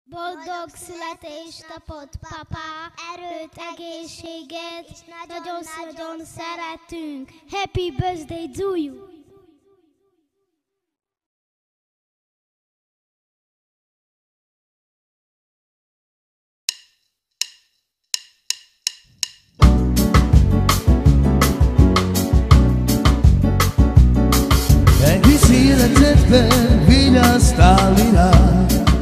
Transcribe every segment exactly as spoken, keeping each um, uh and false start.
Boldog születésnapot, papa! Erőt, egészséget, és nagyon-nagyon szeretünk! Happy birthday to you! Egész életedben vigyáztál virág.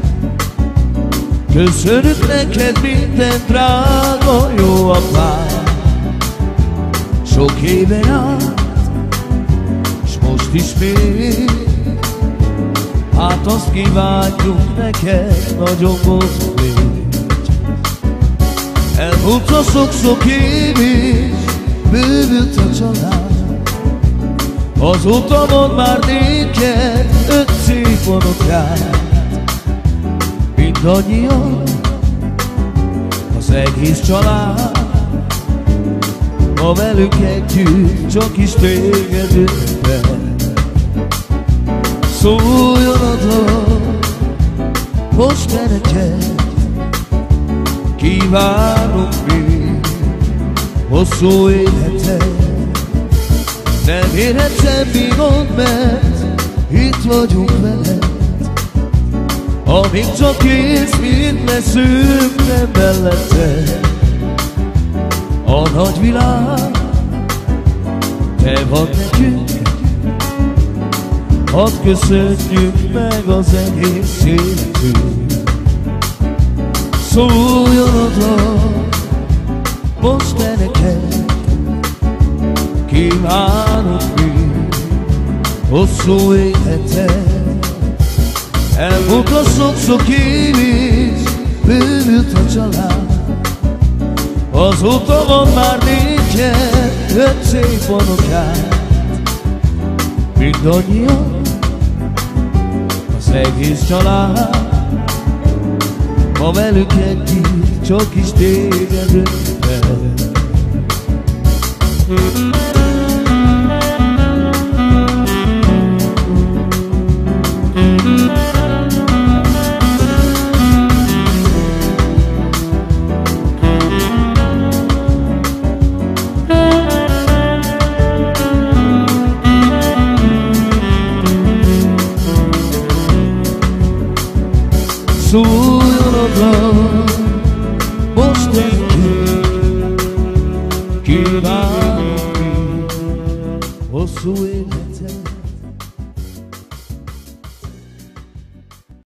Köszönök neked minden drága jó apám. Sok éven át, s most is még, hát azt kívánjuk neked, nagyon boldog légy. Elmúlt a sok-sok év és bővült a család. Azóta mond már néked öt szép unokát. Mindannyian, az egész család, ma velük együtt csak is téged ünnepel. Szóljon oda, most te neked, kívánunk mi hosszú életet. Nem érhet semmi gond, mert itt vagyunk veled. Amíg csak kész, mint leszünk, nem mellette. A nagy világ, te vagy nekünk. Hadd köszönjük meg az egész életünk. Szóljon oda, most te neked, kívánok mi hosszú életet. Elmúlt a sok-sok év és bővült a család. Azóta van már néked öt szép unokát. Mindannyian, az egész család, ma velük együtt csak is téged ünnepel. Szóljon oda, most neked, kívánok mi hosszú élet.